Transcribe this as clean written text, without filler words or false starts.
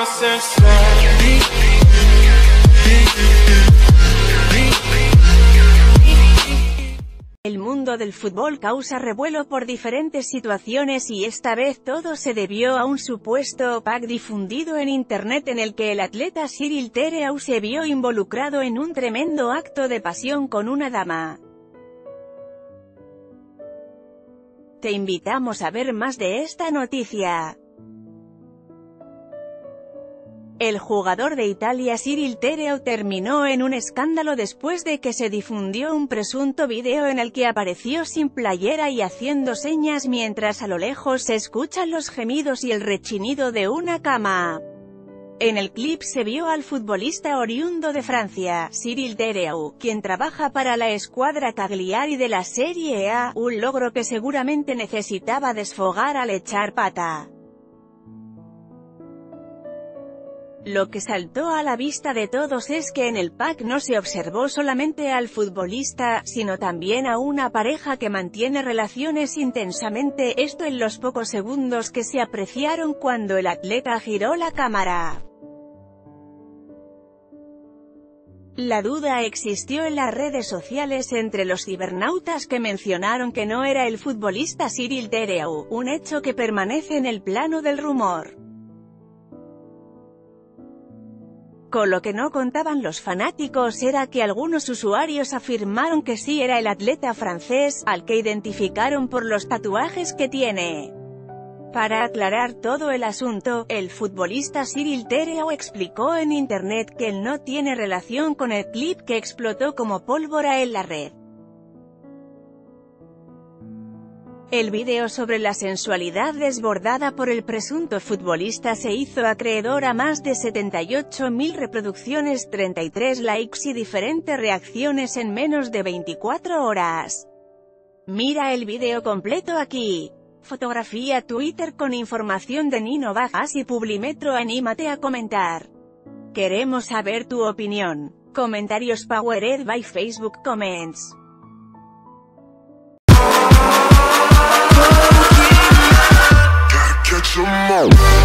El mundo del fútbol causa revuelo por diferentes situaciones y esta vez todo se debió a un supuesto pack difundido en internet en el que el atleta Cyril Thereau se vio involucrado en un tremendo acto de pasión con una dama. Te invitamos a ver más de esta noticia. El jugador de Italia Cyril Thereau terminó en un escándalo después de que se difundió un presunto video en el que apareció sin playera y haciendo señas mientras a lo lejos se escuchan los gemidos y el rechinido de una cama. En el clip se vio al futbolista oriundo de Francia, Cyril Thereau, quien trabaja para la escuadra Cagliari de la Serie A, un logro que seguramente necesitaba desfogar al echar pata. Lo que saltó a la vista de todos es que en el pack no se observó solamente al futbolista, sino también a una pareja que mantiene relaciones intensamente, esto en los pocos segundos que se apreciaron cuando el atleta giró la cámara. La duda existió en las redes sociales entre los cibernautas que mencionaron que no era el futbolista Cyril Thereau, un hecho que permanece en el plano del rumor. Con lo que no contaban los fanáticos era que algunos usuarios afirmaron que sí era el atleta francés, al que identificaron por los tatuajes que tiene. Para aclarar todo el asunto, el futbolista Cyril Thereau explicó en internet que él no tiene relación con el clip que explotó como pólvora en la red. El video sobre la sensualidad desbordada por el presunto futbolista se hizo acreedor a más de 78.000 reproducciones, 33 likes y diferentes reacciones en menos de 24 horas. Mira el video completo aquí. Fotografía Twitter con información de Nino Bajas y Publimetro. Anímate a comentar. Queremos saber tu opinión. Comentarios powered by Facebook Comments. Catch 'em all.